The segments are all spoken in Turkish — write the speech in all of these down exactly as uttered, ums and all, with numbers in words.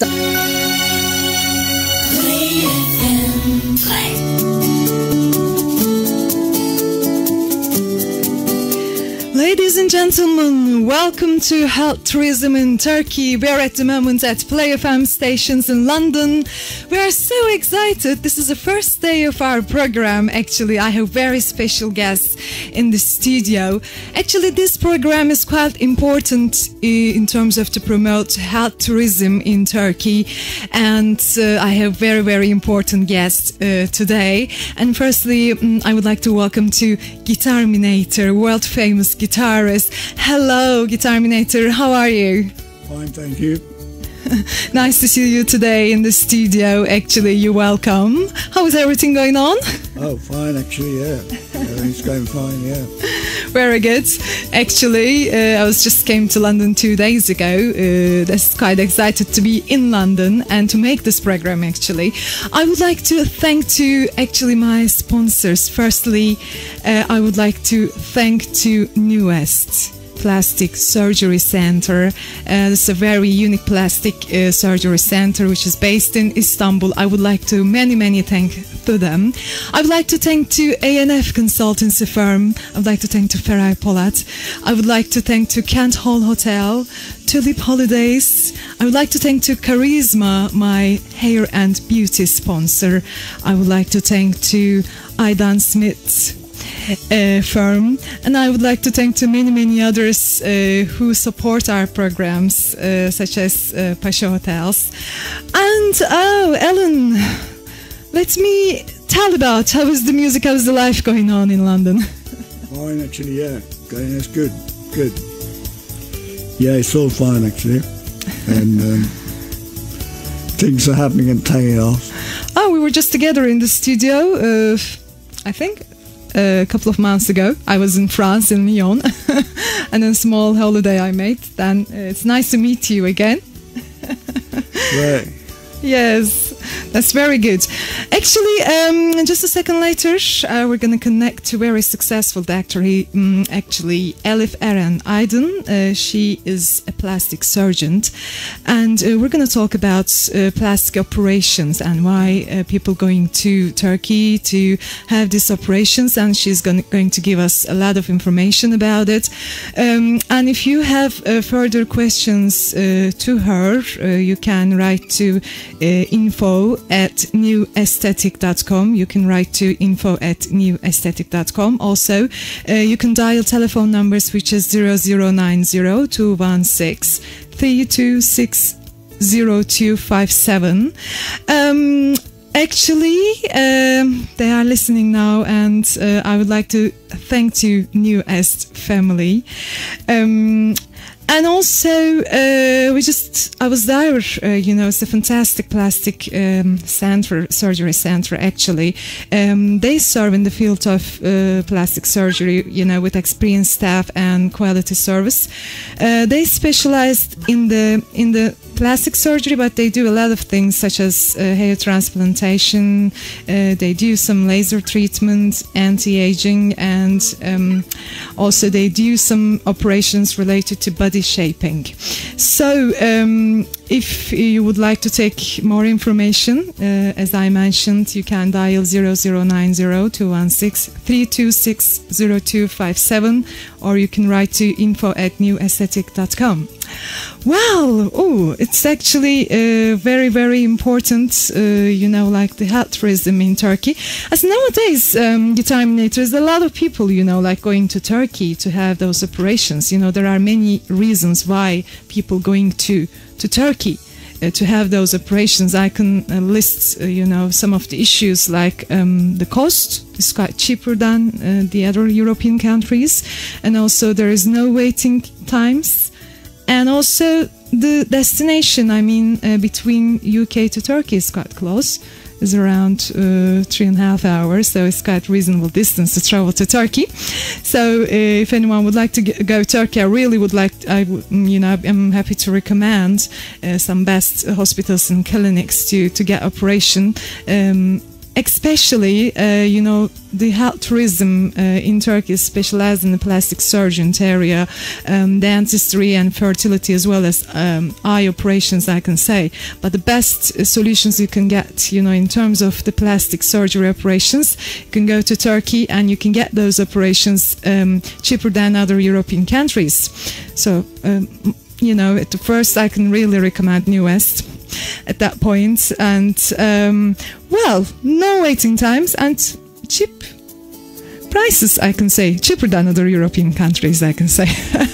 Ladies and gentlemen, welcome to Health Tourism in Turkey. We are at the moment at Play F M stations in London. We are so excited. This is the first day of our program. Actually, I have very special guests in the studio. Actually, this program is quite important in terms of to promote health tourism in Turkey. And uh, I have very, very important guests uh, today. And firstly, um, I would like to welcome to Guitarminator, world famous guitarist. Hello, Guitarminator. How are you? Fine, thank you. Nice to see you today in the studio. Actually, you're welcome. How is everything going on? Oh, fine, actually, yeah. Everything's going fine, yeah. Very good. Actually, uh, I was just came to London two days ago. Uh, that's quite excited to be in London and to make this program. Actually, I would like to thank to actually my sponsors. Firstly, uh, I would like to thank to Newest Plastic Surgery Center. Uh, it's a very unique plastic uh, surgery center which is based in Istanbul. I would like to many many thank to them. I would like to thank to A N F consultancy firm. I would like to thank to Feray Polat. I would like to thank to Kent Hall Hotel, Tulip Holidays. I would like to thank to Charisma, my hair and beauty sponsor. I would like to thank to Aidan Smith Uh, firm, and I would like to thank to many many others uh, who support our programs, uh, such as uh, Pasha Hotels. And oh, Ellen, let me tell about how is the music, how is the life going on in London? Fine, actually, yeah. Going, that's good, good. Yeah, it's all fine, actually. And um, things are happening and taking off. Oh, we were just together in the studio, uh, I think, a couple of months ago. I was in France, in Lyon, and a small holiday I made. Then uh, it's nice to meet you again. Right. Yes, that's very good. Actually, um, just a second later, uh, we're going to connect to a very successful doctor. He, um, actually, Elif Eren Aydın. Uh, she is a plastic surgeon, and uh, we're going to talk about uh, plastic operations and why uh, people going to Turkey to have these operations. And she's going, going to give us a lot of information about it. Um, and if you have uh, further questions uh, to her, uh, you can write to Uh, info at new aesthetic dot com. You can write to info at new aesthetic dot com. Also, uh, you can dial telephone numbers which is zero zero nine zero two one six three two six zero two five seven. Um, Actually, um, they are listening now, and uh, I would like to thank to New Est family. Um, And also, uh, we just, I was there, uh, you know, it's a fantastic plastic um, center, surgery center, actually. Um, they serve in the field of uh, plastic surgery, you know, with experienced staff and quality service. Uh, they specialized in the, in the plastic surgery, but they do a lot of things such as uh, hair transplantation. Uh, they do some laser treatment, anti-aging, and um, also they do some operations related to body shaping. So um, if you would like to take more information, uh, as I mentioned, you can dial zero zero nine zero two one six three two six zero two five seven, or you can write to info at new aesthetic dot com. Well, oh, it's actually uh, very, very important, uh, you know, like the health tourism in Turkey. As nowadays, um, Guitarminators, a lot of people, you know, like going to Turkey to have those operations. You know, there are many reasons why people going to, to Turkey uh, to have those operations. I can uh, list, uh, you know, some of the issues like um, the cost is quite cheaper than uh, the other European countries. And also there is no waiting times. And also the destination, I mean, uh, between U K to Turkey is quite close. It's around uh, three and a half hours, so it's quite reasonable distance to travel to Turkey. So uh, if anyone would like to g go to Turkey, I really would like, I would, you know, I'm happy to recommend uh, some best hospitals and clinics to, to get operation. Um, especially, uh, you know, the health tourism uh, in Turkey specialized in the plastic surgeon area, um, dentistry and fertility, as well as um, eye operations, I can say. But the best uh, solutions you can get, you know, in terms of the plastic surgery operations, you can go to Turkey and you can get those operations um, cheaper than other European countries. So, um, you know, at the first, I can really recommend New West at that point. And, um, well, no waiting times and cheap prices, I can say. Cheaper than other European countries, I can say.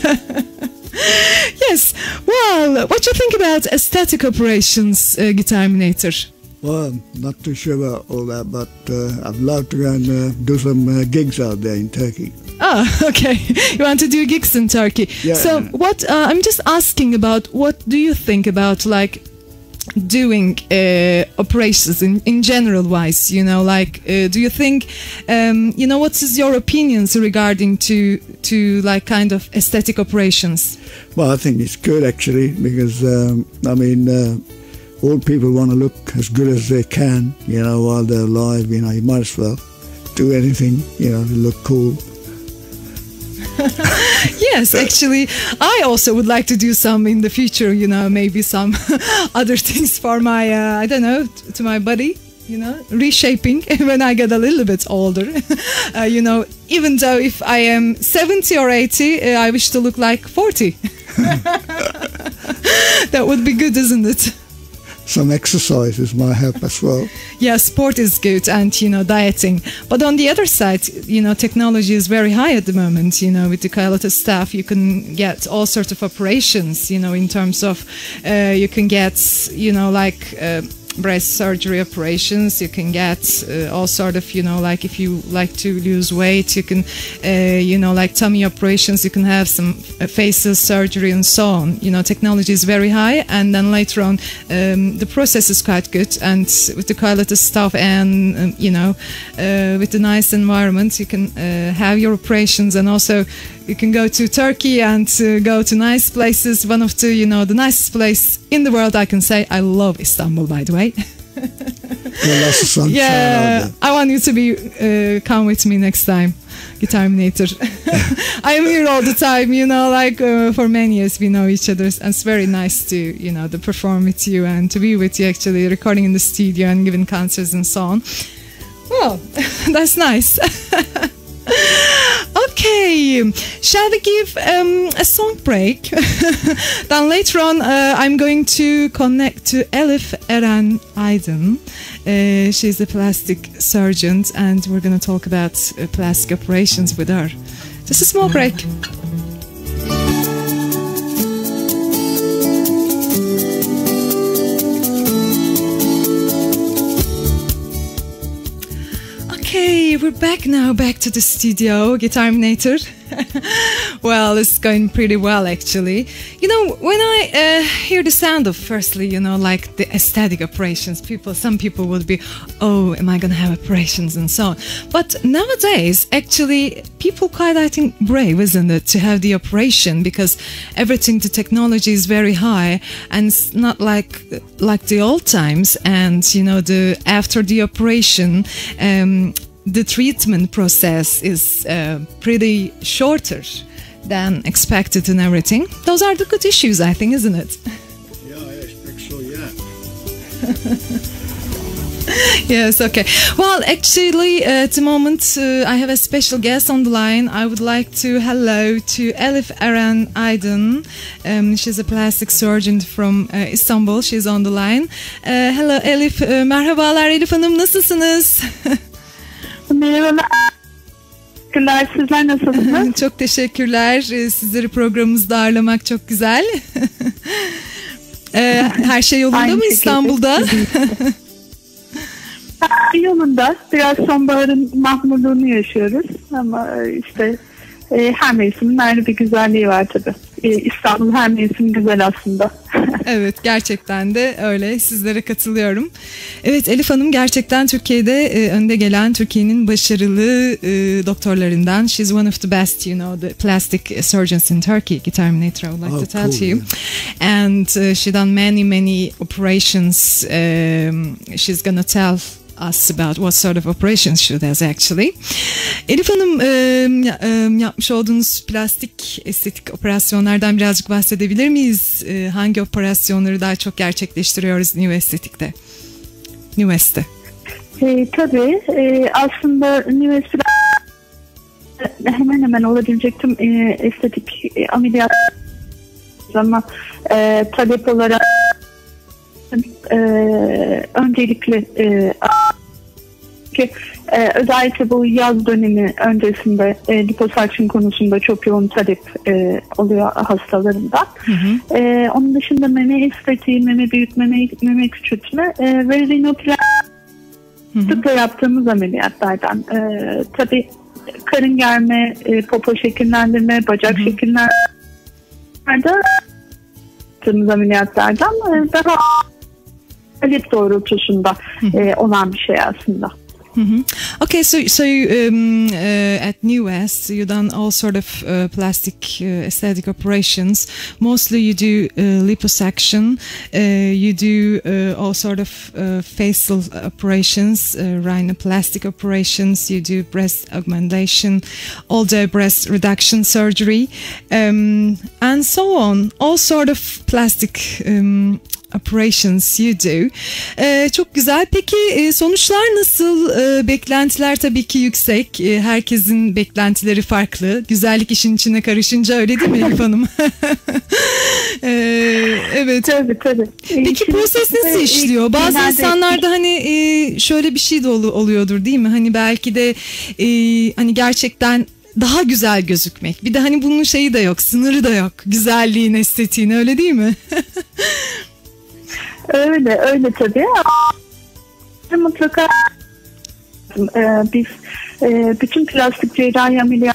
Yes. Well, what do you think about aesthetic operations, uh, Guitarminator? Well, not too sure about all that, but uh, I'd love to go and uh, do some uh, gigs out there in Turkey. Oh, okay. You want to do gigs in Turkey. Yeah. So what, uh, I'm just asking about, what do you think about, like, doing uh, operations in, in general wise, you know, like, uh, do you think, um, you know, what is your opinions regarding to, to like, kind of aesthetic operations? Well, I think it's good, actually, because, um, I mean, uh, all people want to look as good as they can, you know, while they're alive. You know, you might as well do anything, you know, to look cool. Yes, actually, I also would like to do some in the future, you know, maybe some other things for my, uh, I don't know, t- to my body, you know, reshaping when I get a little bit older. uh, you know, even though if I am seventy or eighty, uh, I wish to look like forty. That would be good, isn't it? Some exercises might help as well. Yeah, sport is good, and, you know, dieting. But on the other side, you know, technology is very high at the moment. You know, with the Kayalata staff, you can get all sorts of operations, you know, in terms of, uh, you can get, you know, like, uh, breast surgery operations. You can get uh, all sort of, you know, like, if you like to lose weight, you can, uh, you know, like tummy operations, you can have some uh, facial surgery and so on. You know, technology is very high, and then later on, um, the process is quite good. And with the quality stuff and, um, you know, uh, with the nice environment, you can uh, have your operations, and also you can go to Turkey and uh, go to nice places. One of the, you know, the nicest place in the world, I can say. I love Istanbul, by the way. Well, lots of sunshine Yeah, out there. I want you to be uh, come with me next time, Guitarminator. I am here all the time, you know, like uh, for many years we know each other, and it's very nice to, you know, to perform with you and to be with you, actually recording in the studio and giving concerts and so on. Well, that's nice. Okay, shall we give um, a song break? Then later on, uh, I'm going to connect to Elif Eren Aydın. Uh, she's a plastic surgeon, and we're going to talk about uh, plastic operations with her. Just a small break. Okay, we're back now, back to the studio, Guitarminator. Well, it's going pretty well, actually. You know, when I uh, hear the sound of, firstly, you know, like the aesthetic operations, people, some people would be, oh, am I going to have operations and so on. But nowadays, actually, people quite, I think, brave, isn't it, to have the operation, because everything, the technology is very high, and it's not like like the old times. And, you know, the after the operation, um, the treatment process is uh, pretty shorter than expected and everything. Those are the good issues, I think, isn't it? Yeah, I expect so, yeah. Yes, okay. Well, actually, uh, at the moment, uh, I have a special guest on the line. I would like to hello to Elif Eren Aydın. Um, she's a plastic surgeon from uh, Istanbul. She's on the line. Uh, hello Elif. Uh, merhabalar Elif Hanım, nasılsınız? Merhabalar. Teşekkürler. Sizler nasılsınız? Çok teşekkürler. Ee, Sizleri programımızda ağırlamak çok güzel. Ee, Her şey yolunda Aynı mı şekilde. İstanbul'da? Her yolunda. Biraz sonbaharın mahmurluğunu yaşıyoruz. Ama işte e, her mevsimin ayrı bir güzelliği var tabii. E, İstanbul her mevsim güzel aslında. Evet, gerçekten de öyle. Sizlere katılıyorum. Evet, Elif Hanım gerçekten Türkiye'de e, önde gelen, Türkiye'nin başarılı e, doktorlarından. She's one of the best, you know, the plastic surgeons in Turkey. Guitarminator, I would like Oh, to tell cool, to you. And uh, she done many, many operations. Um, she's gonna tell us about what sort of operations she does actually. Elif Hanım, e, yapmış olduğunuz plastik estetik operasyonlardan birazcık bahsedebilir miyiz? E, hangi operasyonları daha çok gerçekleştiriyoruz New Estetik'te? New Est'te. E, tabii e, aslında New Est'te hemen hemen olabilecek tüm e, estetik e, ameliyat ama e, talep olarak e, öncelikle e, ki e, özellikle bu yaz dönemi öncesinde e, liposuction konusunda çok yoğun talep e, oluyor hastalarımdan. Hı hı. E, onun dışında meme estetiği, meme büyütme, meme, meme küçültme e, ve rinoplasti sıkla yaptığımız ameliyatlardan. E, tabii karın germe, e, popo şekillendirme, bacak şekillendirme yaptığımız ameliyatlardan e, daha talep doğrultusunda e, olan bir şey aslında. Mm-hmm. Okay, so so you, um, uh, at New West, you done all sort of uh, plastic uh, aesthetic operations. Mostly, you do uh, liposuction. Uh, you do uh, all sort of uh, facial operations, uh, rhinoplastic operations. You do breast augmentation, although breast reduction surgery, um, and so on. All sort of plastic Um, operations you do. Ee, çok güzel. Peki e, sonuçlar nasıl? Ee, beklentiler tabii ki yüksek. Ee, herkesin beklentileri farklı. Güzellik işin içine karışınca öyle değil mi Elif Hanım? ee, evet. Tabii tabii. Peki Şimdi, proses nasıl işliyor? Bazı insanlarda hani e, şöyle bir şey de ol, oluyordur değil mi? Hani belki de e, hani gerçekten daha güzel gözükmek. Bir de hani bunun şeyi de yok, sınırı da yok. Güzelliğin, estetiğin, öyle değil mi? Öyle, öyle tabii. Mutlaka e, biz e, bütün plastik cerrahi ameliyat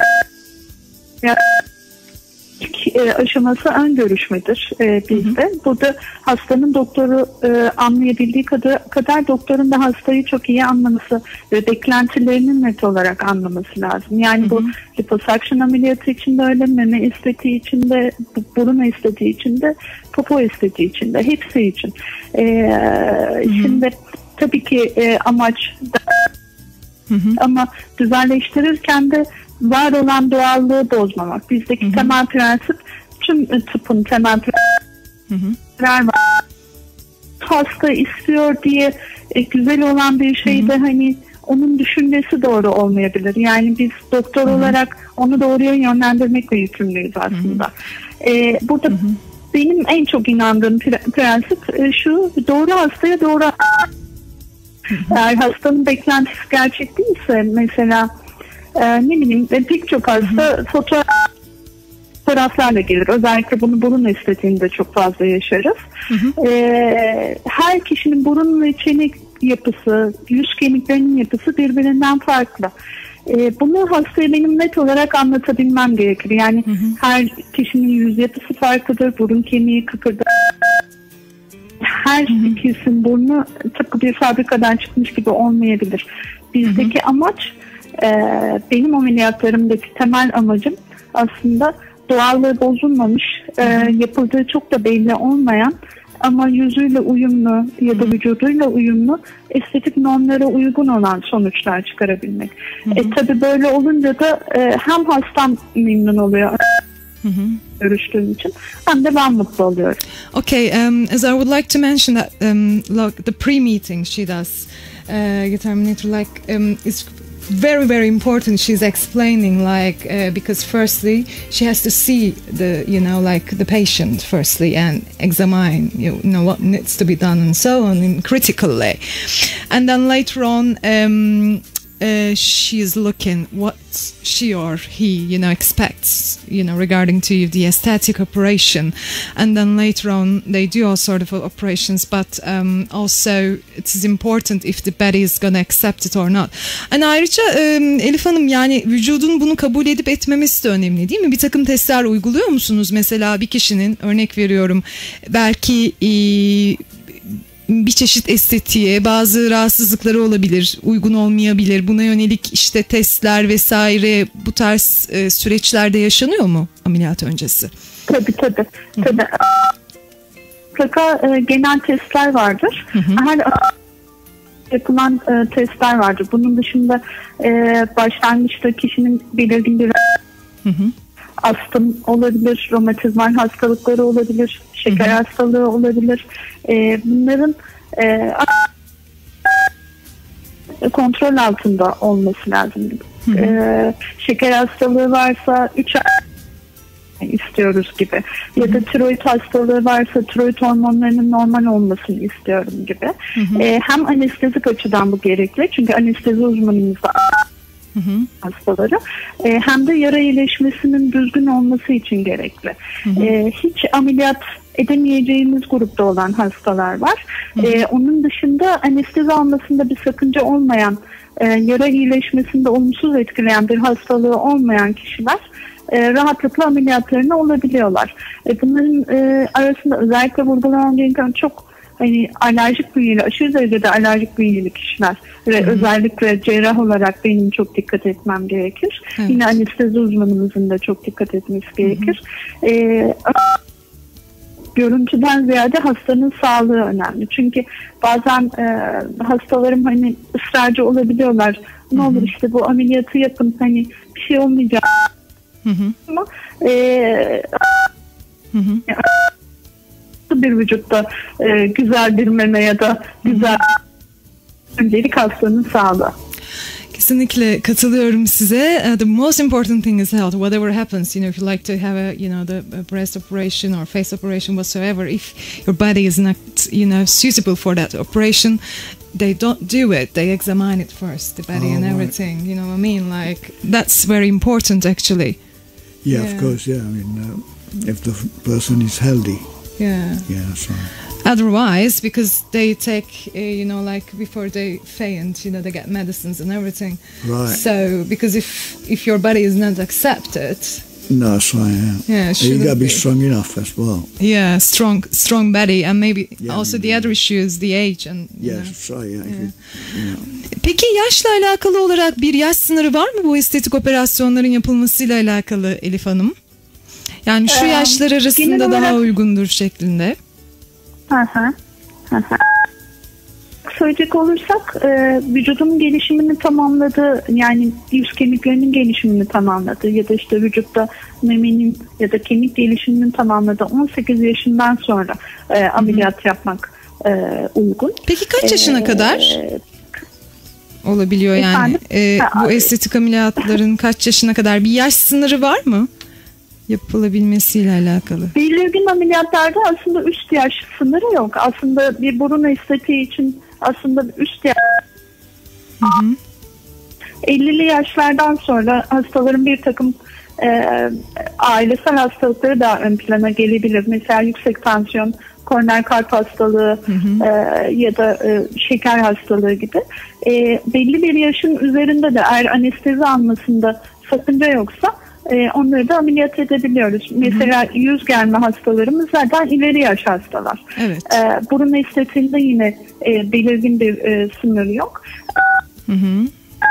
e, aşaması ön görüşmedir e, bizde. Hı hı. Burada hastanın doktoru e, anlayabildiği kadar, kadar doktorun da hastayı çok iyi anlaması ve beklentilerinin net olarak anlaması lazım. Yani hı hı. bu liposuction ameliyatı için de öyle, meme estetiği için de, burun estetiği için de, popo estetiği için de, hepsi için. E, hı hı. Şimdi tabii ki e, amaç da, hı hı. ama güzelleştirirken de var olan doğallığı bozmamak. Bizdeki hı hı. temel prensip, tüm tıpın temel prensipler var. Hasta istiyor diye e, güzel olan bir şey de hani onun düşüncesi doğru olmayabilir. Yani biz doktor hı hı. olarak onu doğruya yönlendirmekle yükümlüyüz aslında. Hı hı. E, burada hı hı. benim en çok inandığım prensip e, şu: doğru hastaya doğru. Hı hı. Eğer hastanın beklentisi gerçek değilse, mesela Ee, ne bileyim pek çok hasta fotoğraf, fotoğraflarla gelir. Özellikle bunu burun estetiğinde çok fazla yaşarız. Hı hı. Ee, her kişinin burun ve çene yapısı, yüz kemiklerinin yapısı birbirinden farklı. Ee, bunu hastaya benim net olarak anlatabilmem gerekir. Yani hı hı. her kişinin yüz yapısı farklıdır, burun kemiği kıpırdar. Her kesin burnu tıpkı bir fabrikadan çıkmış gibi olmayabilir. Bizdeki hı hı. amaç, Ee, benim ameliyatlarımdaki temel amacım aslında doğallığı bozulmamış, e, yapıldığı çok da belli olmayan ama yüzüyle uyumlu ya da vücuduyla uyumlu, estetik normlara uygun olan sonuçlar çıkarabilmek. Hı hı. E, tabii böyle olunca da e, hem hastam memnun oluyor, hı hı. görüştüğüm için, hem de ben mutlu oluyorum. Okay, um, as I would like to mention that um, like the pre-meeting she does, uh, Guitarminator, like um, is very very important. She's explaining like uh, because firstly she has to see the you know like the patient firstly and examine you know what needs to be done and so on in critical way, and then later on um, uh, she's looking what she or he you know expects you know regarding to the aesthetic operation, and then later on they do all sort of operations, but um, also it's important if the body is gonna accept it or not. And ayrıca um, Elif Hanım, yani vücudun bunu kabul edip etmemesi de önemli değil mi? Bir takım testler uyguluyor musunuz? Mesela bir kişinin, örnek veriyorum, belki e, bir çeşit estetiğe bazı rahatsızlıkları olabilir, uygun olmayabilir. Buna yönelik işte testler vesaire, bu tarz e, süreçlerde yaşanıyor mu ameliyat öncesi? Tabii tabii. tabii. Mutlaka e, genel testler vardır. Hı hı. Her yapılan e, testler vardır. Bunun dışında e, başlangıçta kişinin belirgin bir Hı hı. astım olabilir, romatizmal hastalıkları olabilir, şeker Hı hı. hastalığı olabilir. E, bunların e, kontrol altında olması lazım. Hı hı. E, şeker hastalığı varsa üç ay istiyoruz gibi. Ya da tiroid hastalığı varsa tiroid hormonlarının normal olmasını istiyorum gibi. Hı hı. E, hem anestezik açıdan bu gerekli. Çünkü anestezi uzmanımız da Hı hı. hastaları. E, hem de yara iyileşmesinin düzgün olması için gerekli. Hı hı. E, hiç ameliyat edemeyeceğimiz grupta olan hastalar var. Hı hı. E, onun dışında anestezi almasında bir sakınca olmayan, e, yara iyileşmesinde olumsuz etkileyen bir hastalığı olmayan kişiler e, rahatlıkla ameliyatlarına olabiliyorlar. E, bunların e, arasında özellikle vurgulamam gereken çok hani alerjik bünyeli, aşırı derecede alerjik bünyeli kişiler ve Hı hı. özellikle cerrah olarak benim çok dikkat etmem gerekir. Evet. Yine anestezi uzmanımızın da çok dikkat etmesi gerekir. Hı hı. E, görüntüden ziyade hastanın sağlığı önemli. Çünkü bazen e, hastalarım hani ısrarcı olabiliyorlar. Ne Hı hı. olur işte bu ameliyatı yapın, hani bir şey olmayacak. Hı hı. Ama e, Hı hı. bir vücutta e, güzel bir meme ya da güzel öncelik hastanın sağlığı. Kesinlikle katılıyorum size. Uh, the most important thing is health. Whatever happens, you know, if you like to have a, you know, the a breast operation or face operation whatsoever, if your body is not, you know, suitable for that operation, they don't do it. They examine it first, the body Oh, and right. everything. You know what I mean? Like that's very important, actually. Yeah, Yeah. of course, yeah. I mean, uh, if the f- person is healthy, Yeah. yeah, that's right. Otherwise, because they take, uh, you know, like before they faint, you know, they get medicines and everything. Right. So, because if if your body is not accepted, No, that's right, yeah. yeah, You shouldn't got to be be. strong enough as well. Yeah, strong, strong body, and maybe Yeah, also the yeah. other issue is the age, and you Yes, know. that's right, yeah. If Yeah. you, you know. Peki yaşla alakalı olarak bir yaş sınırı var mı bu estetik operasyonların yapılmasıyla alakalı Elif Hanım? Yani şu Ee, yaşlar arasında genel daha olarak- uygundur şeklinde. Hı hı. Hı hı. Söyleyecek olursak e, vücudun gelişimini tamamladığı, yani yüz kemiklerinin gelişimini tamamladığı ya da işte vücutta memenin ya da kemik gelişiminin tamamladığı on sekiz yaşından sonra e, ameliyat yapmak e, uygun. Peki kaç yaşına Ee, kadar olabiliyor yani? efendim? Ee, Ha, bu estetik ameliyatların kaç yaşına kadar bir yaş sınırı var mı? Yapılabilmesiyle alakalı. Belirgin ameliyatlarda aslında üst yaş sınırı yok. Aslında bir burun estetiği için aslında üst yaş Hı hı. ellili yaşlardan sonra hastaların bir takım e, ailesel hastalıkları da ön plana gelebilir. Mesela yüksek tansiyon, koroner kalp hastalığı Hı hı. e, ya da e, şeker hastalığı gibi. E, belli bir yaşın üzerinde de eğer anestezi almasında sakınca yoksa e, onları da ameliyat edebiliyoruz. Mesela yüz germe hastalarımız zaten ileri yaş hastalar. Evet. E, burun estetiğinde yine e, belirgin bir e, sınır yok. Hı hı.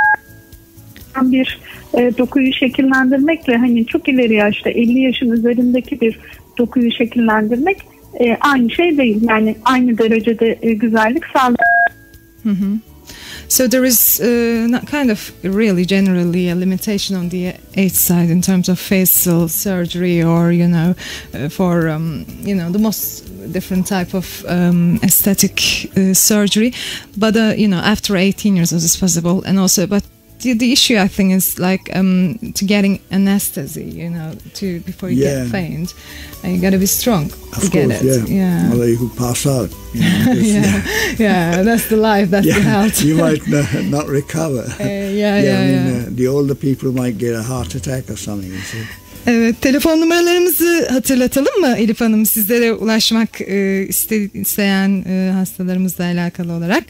Bir e, dokuyu şekillendirmekle hani çok ileri yaşta elli yaşın üzerindeki bir dokuyu şekillendirmek e, aynı şey değil. Yani aynı derecede e, güzellik sağlıyor. Hı hı. So there is uh, not kind of really generally a limitation on the age side in terms of facial surgery or you know uh, for um, you know the most different type of um, aesthetic uh, surgery, but uh, you know after eighteen years it is possible, and also but the, the issue I think is like um, to getting anesthesia, you know, to before you Yeah. get faint, and you got to be strong Of to get course, it. yeah. Yeah. Although you could pass out. You know, because, yeah, yeah, that's the life, that's the yeah, health. you might not, not recover. Uh, yeah, yeah, I mean, yeah. Uh, the older people might get a heart attack or something. You see. Evet, telefon numaralarımızı hatırlatalım mı Elif Hanım? Sizlere ulaşmak e, iste, isteyen e, hastalarımızla alakalı olarak.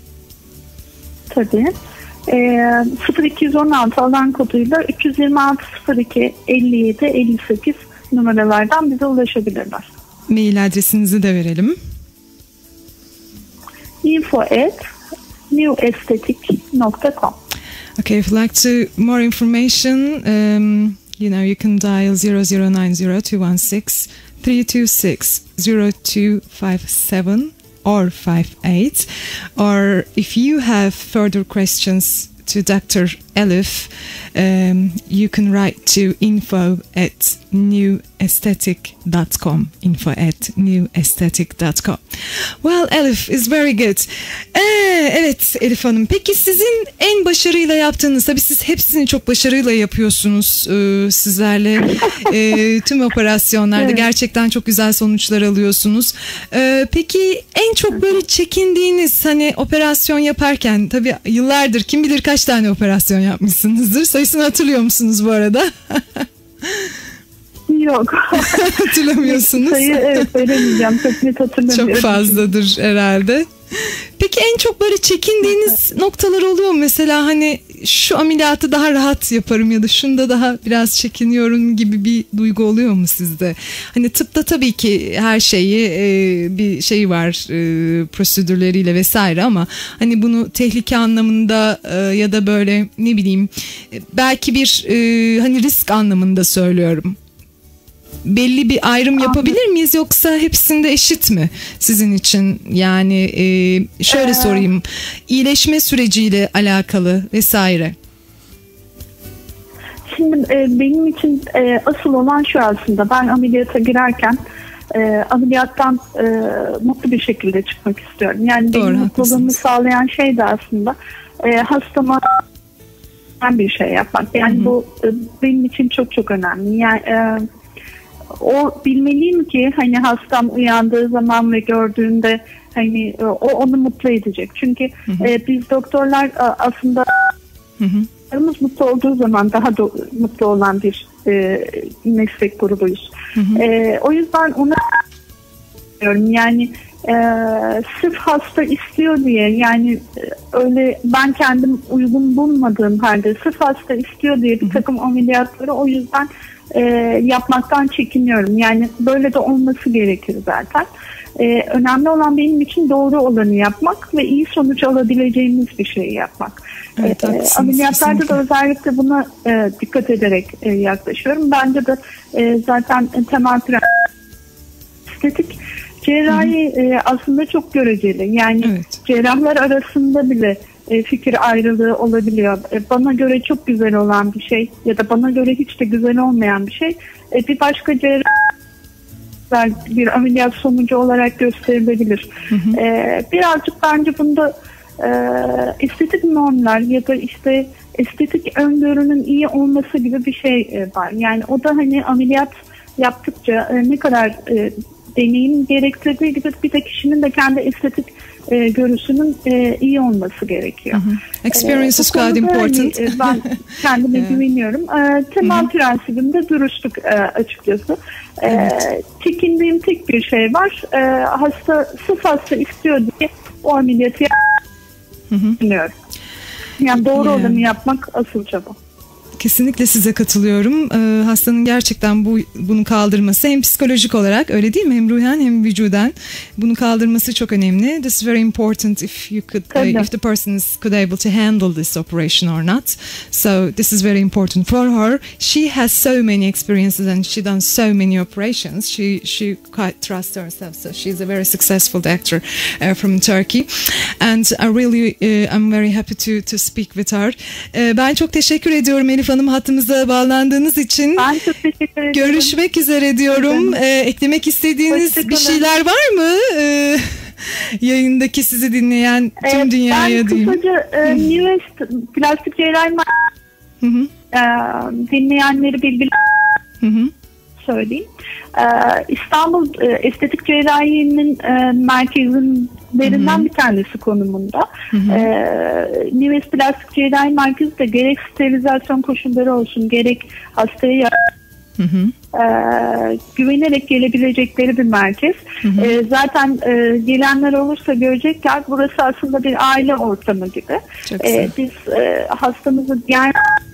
Tabii. E, sıfır iki on altı alan koduyla üç yüz yirmi altı sıfır iki elli yedi elli sekiz numaralardan bize ulaşabilirler. Mail adresinizi de verelim. info at newestetik dot com. Okay, if you'd like to more information, um, you know, you can dial zero zero nine zero two one six three two six zero two five seven or five eight. Or if you have further questions to Doctor Elif, um, you can write to info at new aesthetic dot com. Info at new aesthetic dot com. Well, Elif is very good. Ee, evet Elif Hanım. Peki sizin en başarıyla yaptığınız, tabii siz hepsini çok başarıyla yapıyorsunuz e, sizlerle. E, tüm operasyonlarda evet. Gerçekten çok güzel sonuçlar alıyorsunuz. E, peki en çok böyle çekindiğiniz, hani operasyon yaparken, tabii yıllardır kim bilir kaç tane operasyon yapmışsınızdır. Sayısını hatırlıyor musunuz bu arada? Yok. Hatırlamıyorsunuz. Sayı evet veremeyeceğim. Çok net hatırlamıyorum. Çok fazladır herhalde. Peki en çok böyle çekindiğiniz noktalar oluyor mu? Mesela hani şu ameliyatı daha rahat yaparım ya da şunda daha biraz çekiniyorum gibi bir duygu oluyor mu sizde? Hani tıpta tabii ki her şeyi e, bir şey var, e, prosedürleriyle vesaire, ama hani bunu tehlike anlamında e, ya da böyle ne bileyim e, belki bir e, hani risk anlamında söylüyorum. Belli bir ayrım yapabilir miyiz, yoksa hepsinde eşit mi sizin için? Yani e, şöyle ee, sorayım, iyileşme süreciyle alakalı vesaire. Şimdi e, benim için e, asıl olan şu aslında, ben ameliyata girerken e, ameliyattan e, mutlu bir şekilde çıkmak istiyorum. Yani Doğru, benim mutluluğumu sağlayan şey de aslında e, hastama bir şey yapmak. Yani hı hı. bu e, benim için çok çok önemli. Yani e, o bilmeliyim ki hani hastam uyandığı zaman ve gördüğünde hani o onu mutlu edecek. Çünkü hı hı. E, biz doktorlar aslında hı hı. mutlu olduğu zaman daha da mutlu olan bir e, meslek grubuyuz. Hı hı. E, o yüzden ona diyorum yani e, sırf hasta istiyor diye, yani e, öyle ben kendim uygun bulmadığım halde sırf hasta istiyor diye bir takım ameliyatları o yüzden E, yapmaktan çekiniyorum. Yani böyle de olması gerekir zaten. E, önemli olan benim için doğru olanı yapmak ve iyi sonuç alabileceğimiz bir şeyi yapmak. Evet, e, ameliyatlarda kesinlikle. Da özellikle buna e, dikkat ederek e, yaklaşıyorum. Bence de e, zaten temel prensip estetik cerrahi e, aslında çok göreceli. Yani evet. cerrahlar arasında bile fikir ayrılığı olabiliyor. Bana göre çok güzel olan bir şey ya da bana göre hiç de güzel olmayan bir şey bir başka cerrah bir ameliyat sonucu olarak gösterilebilir. Hı hı. Birazcık bence bunda estetik normlar ya da işte estetik öngörünün iyi olması gibi bir şey var. Yani o da hani ameliyat yaptıkça ne kadar deneyim gerektirdiği gibi bir de kişinin de kendi estetik e, görüşünün e, iyi olması gerekiyor. Uh-huh. Experience is quite important. Hani, ben kendime yeah. güveniyorum. E, temel uh-huh. prensibim de dürüstlük e, açıkçası. E, evet. Çekindiğim tek bir şey var. E, hasta sırf hasta istiyor diye o ameliyatı yapmıyorum. Uh-huh. Yani doğru yeah. olanı yapmak asıl çaba. Kesinlikle size katılıyorum. Ee, hastanın gerçekten bu bunu kaldırması hem psikolojik olarak, öyle değil mi? Hem ruhen hem vücuden bunu kaldırması çok önemli. This is very important if you could, uh, if the person is could able to handle this operation or not. So this is very important for her. She has so many experiences and she done so many operations. She she quite trusts herself. So she's a very successful doctor uh, from Turkey. And I really uh, I'm very happy to to speak with her. Uh, ben çok teşekkür ediyorum Elif Hanım, hattımıza bağlandığınız için. Ben çok teşekkür ederim. Görüşmek üzere diyorum. Ee, eklemek istediğiniz bir şeyler var mı? Ee, yayındaki sizi dinleyen tüm ee, dünyaya diyeyim. Ben kısaca e, New West plastik cerrahi e, dinleyenleri bilgiler söyleyeyim. E, İstanbul e, Estetik Cerrahi'nin e, merkezlerinden hı hı. bir tanesi konumunda. Hı hı. E, New West Plastik Cerrahi Merkezi de gerek sterilizasyon koşulları olsun, gerek hastaya hı hı. E, güvenerek gelebilecekleri bir merkez. Hı hı. E, zaten e, gelenler olursa görecekler, burası aslında bir aile ortamı gibi. E, biz e, hastamızı gel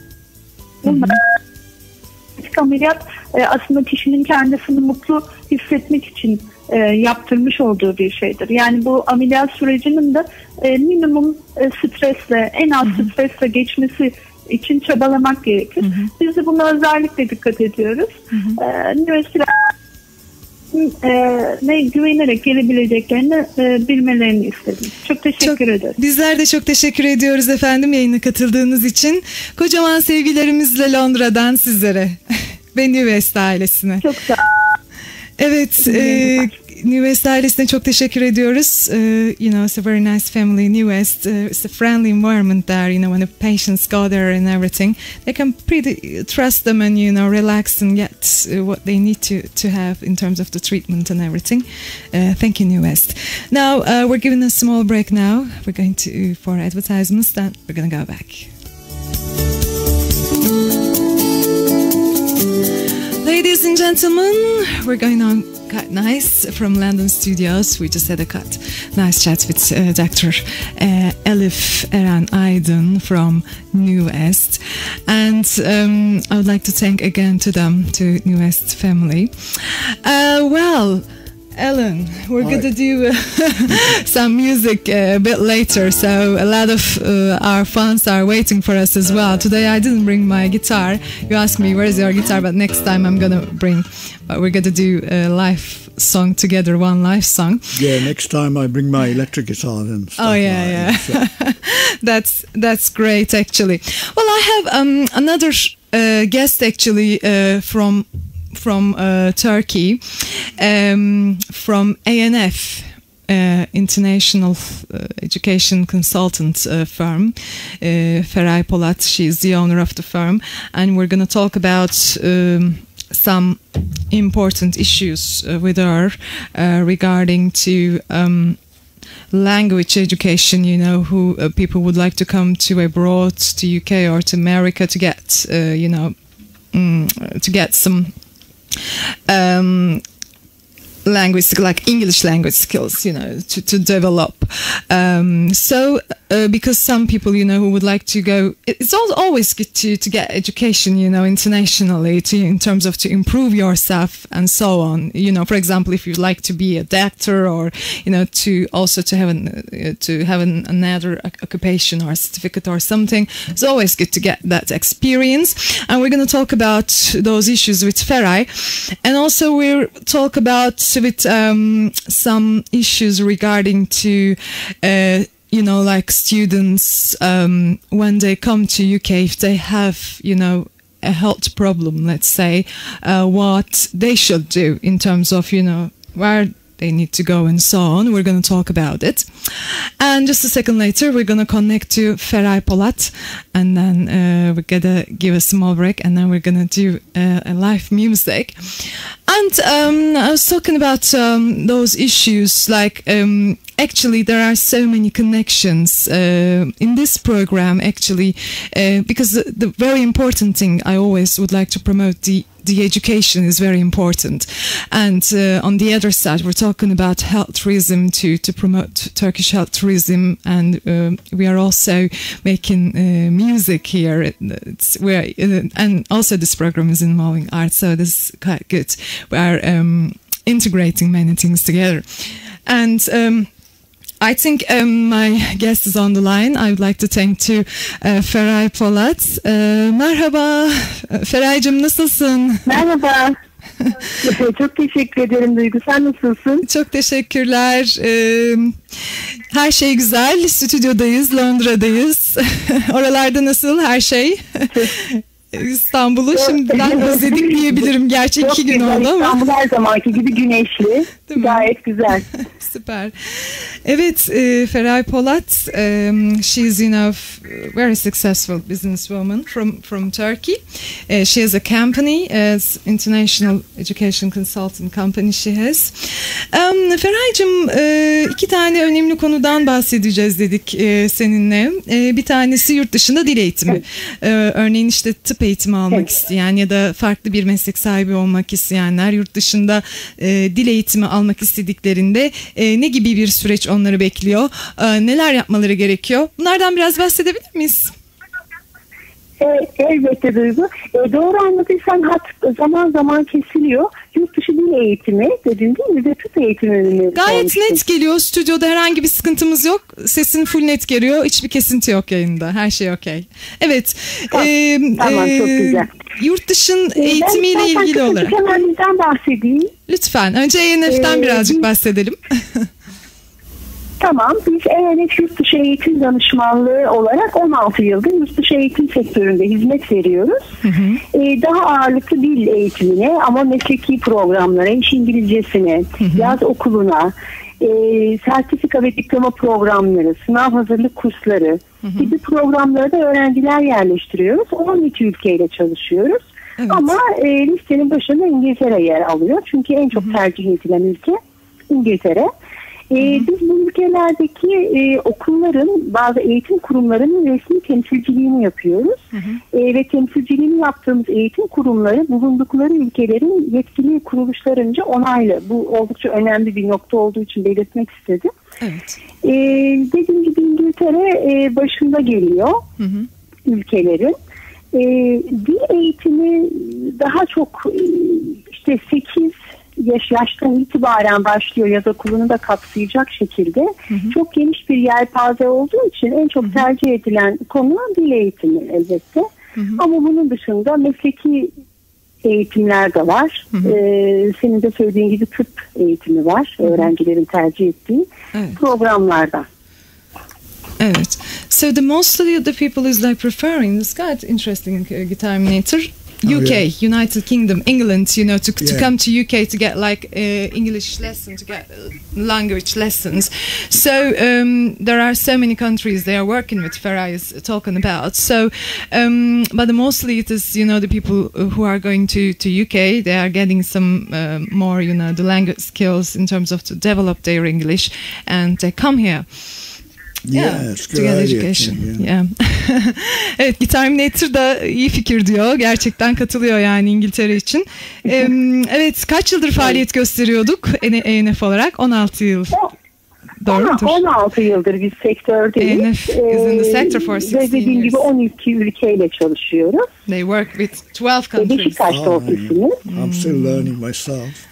ameliyat e, aslında kişinin kendisini mutlu hissetmek için e, yaptırmış olduğu bir şeydir. Yani bu ameliyat sürecinin de e, minimum e, stresle, en az hı hı. stresle geçmesi için çabalamak gerekir. Hı hı. Biz de buna özellikle dikkat ediyoruz. Hı hı. E, ne güvenerek gelebileceklerini e, bilmelerini istedim. Çok teşekkür çok, ederim. Bizler de çok teşekkür ediyoruz efendim yayına katıldığınız için. Kocaman sevgilerimizle Londra'dan sizlere ve New West ailesine. Çok sağ olun. Evet, e, New West ailesine çok teşekkür ediyoruz. Uh, you know, it's a very nice family. New West, uh, it's a friendly environment there. You know, when the patients go there and everything, they can pretty trust them and you know relax and get uh, what they need to to have in terms of the treatment and everything. Uh, thank you, New West. Now uh, we're giving a small break. Now we're going to for advertisements. Then we're going to go back. Ladies and gentlemen, we're going on quite nice from London studios. We just had a cut nice chat with uh, Doctor Uh, Elif Eren Aydın from New West, and um, I would like to thank again to them, to New West family. Uh, well, Ellen, we're going to do uh, some music uh, a bit later, so a lot of uh, our fans are waiting for us as well. Today I didn't bring my guitar. You asked me where's your guitar, but next time I'm going to bring, but we're going to do a live song together, one live song. Yeah, next time I bring my electric guitar and stuff. Oh yeah, like yeah. So. that's that's great actually. Well, I have um, another uh, guest actually uh, from from uh, Turkey, um, from A N F, uh, International uh, Education Consultant uh, firm, uh, Feray Polat. She's the owner of the firm, and we're going to talk about um, some important issues uh, with her uh, regarding to um, language education. You know, who uh, people would like to come to abroad, to U K or to America to get, uh, you know, mm, to get some um language, like English language skills, you know, to, to develop. Um, so, uh, because some people, you know, who would like to go, it's always good to, to get education, you know, internationally, to, in terms of to improve yourself and so on. You know, for example, if you'd like to be a doctor or, you know, to also to have an, uh, to have an, another occupation or a certificate or something, it's always good to get that experience. And we're going to talk about those issues with Feray. And also we'll talk about with um, some issues regarding to, uh, you know, like students um, when they come to U K, if they have, you know, a health problem, let's say, uh, what they should do in terms of, you know, where they need to go and so on. We're going to talk about it. And just a second later, we're going to connect to Feray Polat, and then uh, we're going to give a small break, and then we're going to do uh, a live music. And um, I was talking about um, those issues, like um, actually there are so many connections uh, in this program, actually, uh, because the, the very important thing I always would like to promote, the the education is very important. And uh, on the other side, we're talking about health tourism to, to promote Turkish health tourism. And uh, we are also making uh, music here. It's, we're, uh, and also this program is involving art, so this is quite good. We are um, integrating many things together. And um, I think um, my guest is on the line. I would like to thank to uh, Feray Polat. Uh, merhaba Feray'cığım, nasılsın? Merhaba. Çok teşekkür ederim Duygu. Sen nasılsın? Çok teşekkürler. Ee, her şey güzel. Stüdyodayız, Londra'dayız. Oralarda nasıl her şey? İstanbul'u şimdiden özledik diyebilirim. Gerçi Çok iki gün güzel. oldu ama. İstanbul her zamanki gibi güneşli. Gayet güzel. Süper. Evet, e, Feray Polat, um, she's, you know, very successful businesswoman from from Turkey. Uh, she has a company, as International Education Consultant Company she has. Um, Feray'cığım, e, iki tane önemli konudan bahsedeceğiz dedik e, seninle. E, bir tanesi yurt dışında dil eğitimi. E, örneğin işte tıp eğitimi almak Evet. isteyen ya da farklı bir meslek sahibi olmak isteyenler yurt dışında e, dil eğitimi almak istediklerinde e, ne gibi bir süreç onları bekliyor? E, neler yapmaları gerekiyor? Bunlardan biraz bahsedebilir miyiz? E, elbette Duygu. E, doğru anladıysan hat zaman zaman kesiliyor. Yurt dışı dil eğitimi dedin değil mi? Bir de tıp eğitimi. Gayet olmuştu. net geliyor. Stüdyoda herhangi bir sıkıntımız yok. Sesin full net geliyor. Hiçbir kesinti yok yayında. Her şey okey. Evet. Tamam, ee, tamam ee, çok güzel. Yurt dışın E, eğitimiyle ben ilgili olarak. Ben hemen bizden bahsedeyim. Lütfen. Önce E N F'ten Ee, birazcık biz- bahsedelim. Tamam, biz E N F Yurt Dışı Eğitim Danışmanlığı olarak on altı yıldır yurt dışı eğitim sektöründe hizmet veriyoruz. Hı hı. Ee, daha ağırlıklı dil eğitimine ama mesleki programlara, iş İngilizcesine, Hı hı. yaz okuluna, e, sertifika ve diploma programları, sınav hazırlık kursları Hı hı. gibi programlara da öğrenciler yerleştiriyoruz. on iki ülkeyle çalışıyoruz. Evet. Ama e, listenin başında İngiltere yer alıyor. Çünkü en çok Hı hı. tercih edilen ülke İngiltere. Ee, biz bu ülkelerdeki e, okulların, bazı eğitim kurumlarının resmi temsilciliğini yapıyoruz. Hı hı. E, ve temsilciliğini yaptığımız eğitim kurumları bulundukları ülkelerin yetkili kuruluşlarınca onaylı. Bu oldukça önemli bir nokta olduğu için belirtmek istedim. Evet. E, dediğim gibi İngiltere e, başında geliyor Hı hı. ülkelerin. E, dil eğitimi daha çok e, işte sekiz yaş yaştan itibaren başlıyor, yaz okulunu da kapsayacak şekilde. Hı hı. Çok geniş bir yelpaze olduğu için en çok Hı hı. tercih edilen konu dil eğitimi elbette. Hı hı. Ama bunun dışında mesleki eğitimler de var. Hı hı. Ee, senin de söylediğin gibi tıp eğitimi var. Hı hı. Öğrencilerin tercih ettiği Evet. programlarda. Evet. So the mostly of the people is like preferring this quite interesting uh, Guitarminator. Oh, U K, yeah. United Kingdom, England, you know, to, to Yeah. come to U K to get like uh, English lesson, to get uh, language lessons. So um, there are so many countries they are working with. Feray is talking about. So, um, but mostly it is, you know, the people who are going to to U K. They are getting some uh, more, you know, the language skills in terms of to develop their English, and they come here. Yeah, it's to good get idea, education. Tim, yeah. Yeah. Evet, Guitarminator da iyi fikir diyor. Gerçekten katılıyor yani İngiltere için. Ee, evet, kaç yıldır faaliyet gösteriyorduk E N F olarak? on altı yıl. Doğru mudur? on altı yıldır biz sektördeyiz. E N F is in the sector for Ee, sixteen ve dediğim gibi years. on iki ülkeyle çalışıyoruz. They work with twelve Ve countries. Beşiktaş'ta Oh, ofisimiz. I'm still learning myself.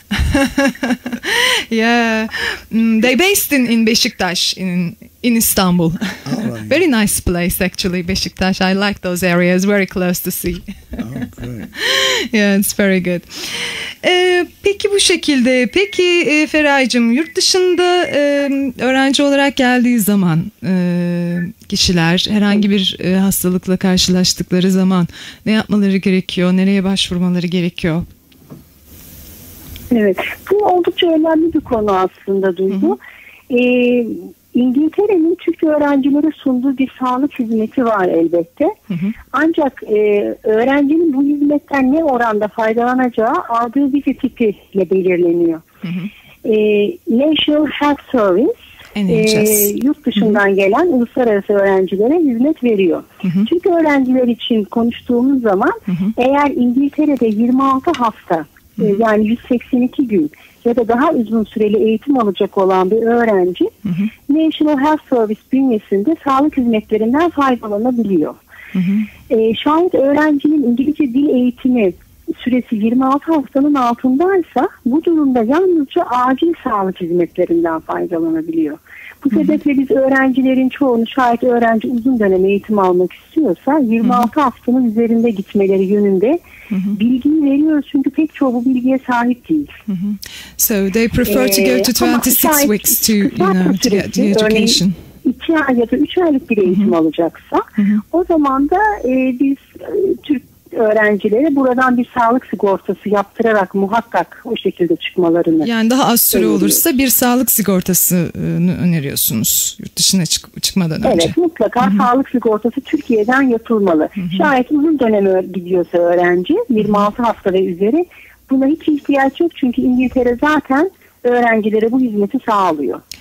Yeah. Mm, they based in, in Beşiktaş, in, in Istanbul. right. Very nice place actually, Beşiktaş. I like those areas, very close to sea. Oh, great. Yeah, it's very good. Ee, peki bu şekilde. Peki e, Feraycığım, yurt dışında e, öğrenci olarak geldiği zaman e, kişiler herhangi bir e, hastalıkla karşılaştıkları zaman ne yapmaları gerekiyor? Nereye başvurmaları gerekiyor? Evet, bu oldukça önemli bir konu aslında Duygu. Ee, İngiltere'nin Türk öğrencilere sunduğu bir sağlık hizmeti var elbette. Hı hı. Ancak e, öğrencinin bu hizmetten ne oranda faydalanacağı aldığı vize tipiyle belirleniyor. Hı hı. E, National Health Service N H S. e, yurt dışından hı hı. gelen uluslararası öğrencilere hizmet veriyor. Hı hı. Çünkü öğrenciler için konuştuğumuz zaman Hı hı. eğer İngiltere'de yirmi altı hafta Hı hı. yani yüz seksen iki gün ya da daha uzun süreli eğitim alacak olan bir öğrenci Hı hı. National Health Service bünyesinde sağlık hizmetlerinden faydalanabiliyor. Hı hı. Ee, şayet öğrencinin İngilizce dil eğitimi süresi yirmi altı haftanın altındaysa bu durumda yalnızca acil sağlık hizmetlerinden faydalanabiliyor. Bu Hı hı. sebeple biz öğrencilerin çoğunu şayet öğrenci uzun dönem eğitim almak istiyorsa yirmi altı haftanın üzerinde gitmeleri yönünde Hı hı. bilgiyi veriyoruz çünkü pek çoğu bu bilgiye sahip değil. Hı hı. So they prefer to go Ee, to ama twenty-six şayet weeks to, you kısaltma know, to get the süresi, örneğin education. iki ay ya da üç aylık bir eğitim Hı hı. alacaksa Hı hı. o zaman da e, biz e, Türk öğrencilere buradan bir sağlık sigortası yaptırarak muhakkak o şekilde çıkmalarını. Yani daha az süre öneriyoruz. olursa bir sağlık sigortasını öneriyorsunuz yurt dışına çık çıkmadan önce. Evet, mutlaka Hı-hı. sağlık sigortası Türkiye'den yapılmalı. Hı-hı. Şayet uzun dönem gidiyorsa öğrenci yirmi altı hafta ve üzeri buna hiç ihtiyaç yok çünkü İngiltere zaten öğrencilere bu hizmeti sağlıyor.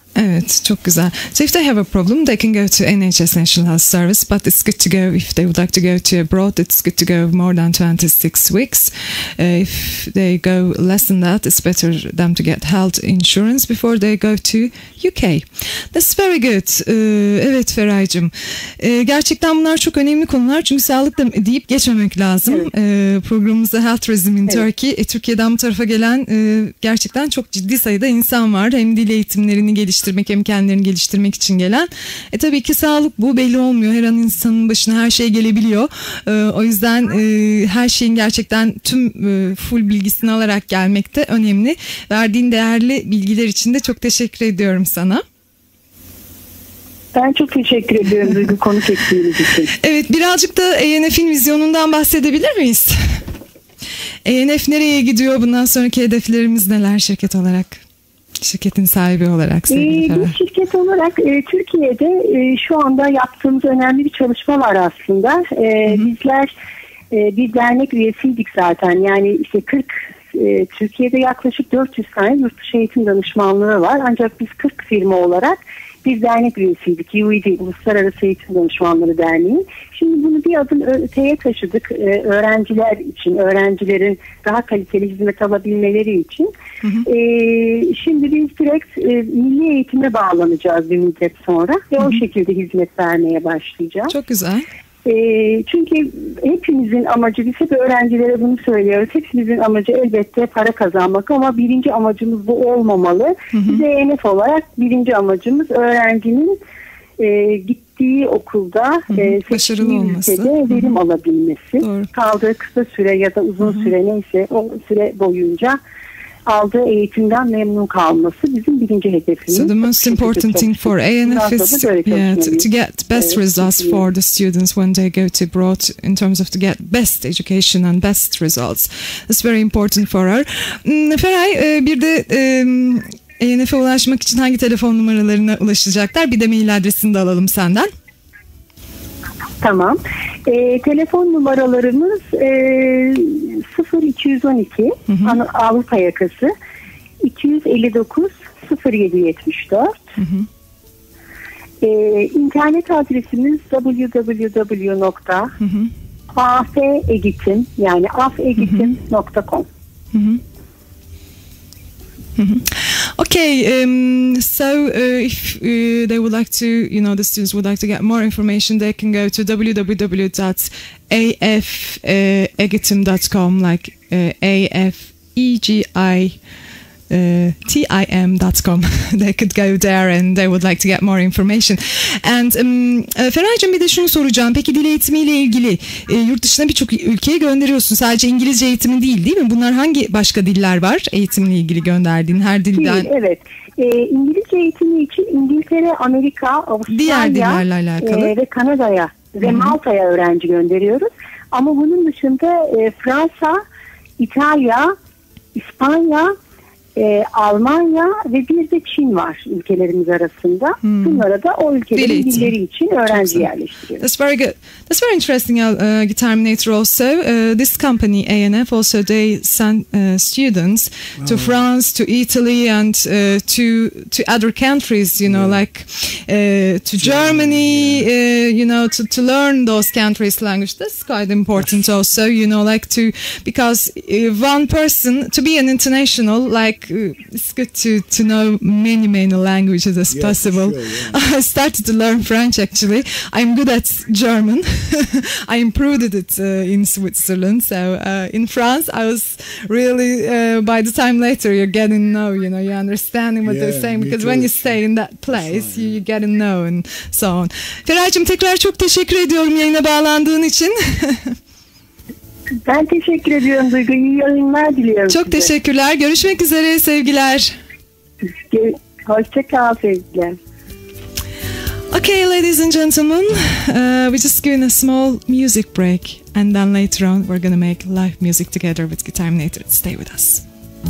Evet, çok güzel. So if they have a problem, they can go to N H S National Health Service, but it's good to go if they would like to go to abroad. It's good to go more than twenty-six weeks. Uh, if they go less than that, it's better them to get health insurance before they go to U K. That's very good. Ee, evet Feray'cığım. Ee, gerçekten bunlar çok önemli konular. Çünkü sağlıkla deyip geçmemek lazım. Evet. Ee, programımızda Health Tourism in evet. Turkey. E, Türkiye'den bu tarafa gelen e, gerçekten çok ciddi sayıda insan var. Hem dil eğitimlerini geliştirmek hem kendilerini geliştirmek için gelen. E tabii ki sağlık bu belli olmuyor. Her an insanın başına her şey gelebiliyor. E, o yüzden e, her şeyin gerçekten tüm e, full bilgisini alarak gelmek de önemli. Verdiğin değerli bilgiler için de çok teşekkür ediyorum sana. Ben çok teşekkür ediyorum Duygu konuk ettiğiniz için. Evet, birazcık da E N F'in vizyonundan bahsedebilir miyiz? E N F nereye gidiyor? Bundan sonraki hedeflerimiz neler şirket olarak? Şirketin sahibi olarak. Ee, biz şirket olarak e, Türkiye'de e, şu anda yaptığımız önemli bir çalışma var aslında. E, bizler e, bir dernek üyesiydik zaten. Yani işte kırk e, Türkiye'de yaklaşık dört yüz tane yurt dışı eğitim danışmanlığı var. Ancak biz kırk firma olarak bir dernek üyesiydik. U E D, Uluslararası Eğitim Danışmanları Derneği. Şimdi bunu bir adım öteye taşıdık. Ee, öğrenciler için, öğrencilerin daha kaliteli hizmet alabilmeleri için. Hı hı. Ee, şimdi biz direkt e, milli eğitime bağlanacağız bir müddet sonra ve hı hı. o şekilde hizmet vermeye başlayacağız. Çok güzel. E, çünkü hepimizin amacı, biz hep öğrencilere bunu söylüyoruz. Hepimizin amacı elbette para kazanmak ama birinci amacımız bu olmamalı. Hı hı. Biz E N F olarak birinci amacımız öğrencinin e, gittiği okulda hı hı. E, seçtiği ülkede verim hı hı. alabilmesi. Doğru. Kaldığı kısa süre ya da uzun hı hı. süre neyse o süre boyunca aldığı eğitimden memnun kalması bizim birinci hedefimiz. So the most important thing for A N F is yeah, to, to get best results for the students when they go to abroad in terms of to get best education and best results. It's very important for her. Feray, bir de E N F'e ulaşmak için hangi telefon numaralarına ulaşacaklar? Bir de mail adresini de alalım senden. Tamam. E, telefon numaralarımız e, sıfır iki on iki hı hı. Avrupa yakası iki yüz elli dokuz sıfır yedi yetmiş dört. Hı hı. E, internet adresimiz double-u double-u double-u nokta afegitim yani afegitim nokta com. Hı hı. Okay, um, so uh, if uh, they would like to, you know, the students would like to get more information, they can go to double-u double-u double-u dot afegitim dot com, like uh, A F E G I Uh, T I M dot com. They could go there and they would like to get more information. And um, uh, Feray'cığım bir de şunu soracağım. Peki dil eğitimiyle ilgili e, yurt dışına birçok ülkeye gönderiyorsun. Sadece İngilizce eğitimi değil değil mi? Bunlar hangi başka diller var eğitimle ilgili gönderdiğin her dilden? Değil, evet. E, İngilizce eğitimi için İngiltere, Amerika, Avustralya e, ve Kanada'ya ve Hı-hı. Malta'ya öğrenci gönderiyoruz. Ama bunun dışında e, Fransa, İtalya, İspanya, E, Almanya ve bir de Çin var ülkelerimiz arasında. Hmm. Bunlara da o ülkelerin dilleri için öğrenci yerleştiriyoruz. That's very good. That's very interesting, uh, Guitarminator also. Uh, this company, A N F, also they send uh, students oh. to France, to Italy and uh, to to other countries, you know, yeah. like uh, to Germany, yeah. uh, you know, to, to learn those countries' language. That's quite important also, you know, like to, because uh, one person, to be an international, like it's good to to know many many languages as yeah, possible. Sure, yeah. I started to learn French actually. I'm good at German. I improved it uh, in Switzerland. So uh, in France, I was really uh, by the time later you're getting know, you know, you're understanding what yeah, they're saying because when you stay in that place, you, you get to know and so on. Feray'cığım tekrar çok teşekkür ediyorum yayına bağlandığın için. Ben teşekkür ediyorum Duygu. İyi yayınlar diliyorum Çok size. teşekkürler. Görüşmek üzere. Sevgiler. Hoşça kal sevgiler. Okay, ladies and gentlemen, uh, we're just doing a small music break and then later on we're going to make live music together with Guitarminator. Stay with us.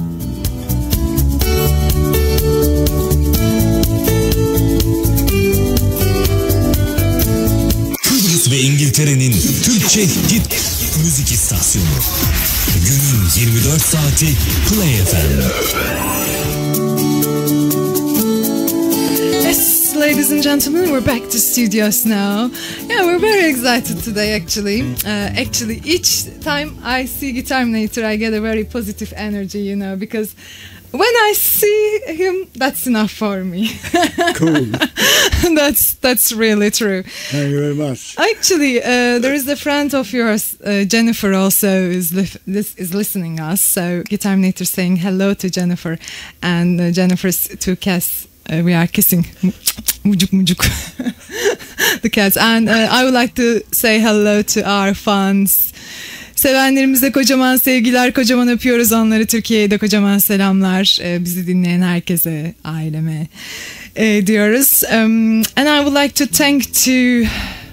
Kıbrıs ve İngiltere'nin Türkçe hit müzik istasyonu. Günün yirmi dört saati Play F M. ladies and gentlemen, we're back to studios now. Yeah, we're very excited today, actually. Uh, actually, each time I see Guitarminator, I get a very positive energy, you know, because when I see him, that's enough for me. Cool. that's that's really true. Thank you very much. Actually, uh, there is a friend of yours, uh, Jennifer, also is li- this is listening us. So Guitarminator saying hello to Jennifer, and uh, Jennifer's two cats. Uh, we are kissing, mucuk mucuk, the cats, and uh, I would like to say hello to our fans. Sevenlerimize kocaman sevgiler, kocaman öpüyoruz onları. Türkiye'de kocaman selamlar. Ee, bizi dinleyen herkese, aileme e, diyoruz. Um, and I would like to thank to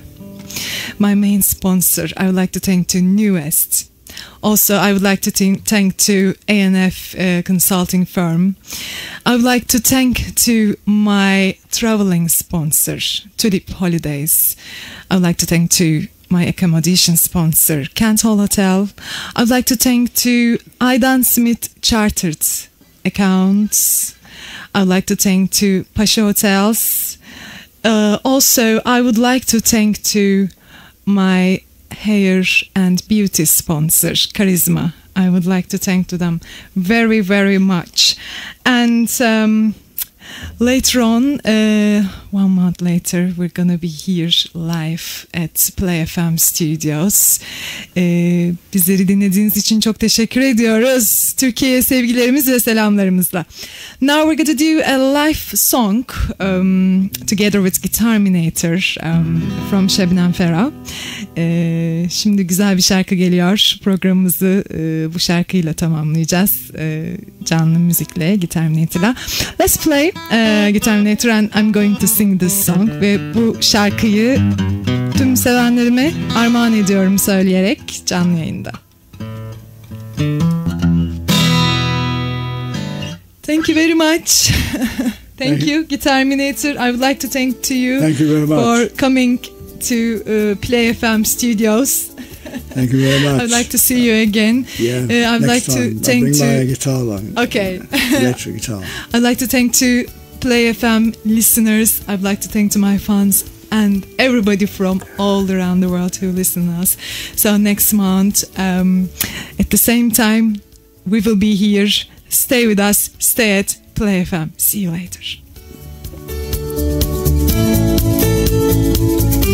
my main sponsor. I would like to thank to Newest. Also, I would like to th- thank to A N F uh, consulting firm. I would like to thank to my traveling sponsor, Tulip Holidays. I would like to thank to my accommodation sponsor, Kent Hall Hotel. I would like to thank to Aidan Smith Chartered Accounts. I would like to thank to Pasha Hotels. Uh, also, I would like to thank to my hair and beauty sponsor, Charisma. I would like to thank to them very, very much. And um, later on, uh, one month later, we're gonna be here live at Play F M Studios. Ee, bizleri dinlediğiniz için çok teşekkür ediyoruz. Türkiye'ye sevgilerimiz ve selamlarımızla. Now we're gonna do a live song um, together with Guitarminator um, from Şebnem Ferah. Ee, şimdi güzel bir şarkı geliyor. Programımızı e, bu şarkıyla tamamlayacağız. E, canlı müzikle, Guitarminator'la. Let's play uh, Guitarminator and I'm going to sing this song. Ve bu şarkıyı tüm sevenlerime armağan ediyorum söyleyerek canlı yayında. Thank you very much. Thank you, Guitarminator. I would like to thank to you, Thank you very much for coming to uh, Play F M Studios. Thank you very much. I'd like to see you again. Yeah, uh, I'd next like time. to thank I'll bring to my guitar along. Okay. Electric guitar. I'd like to thank to Play F M listeners. I'd like to thank to my fans and everybody from all around the world who listen to us. So next month, um, at the same time, we will be here. Stay with us. Stay at Play F M. See you later.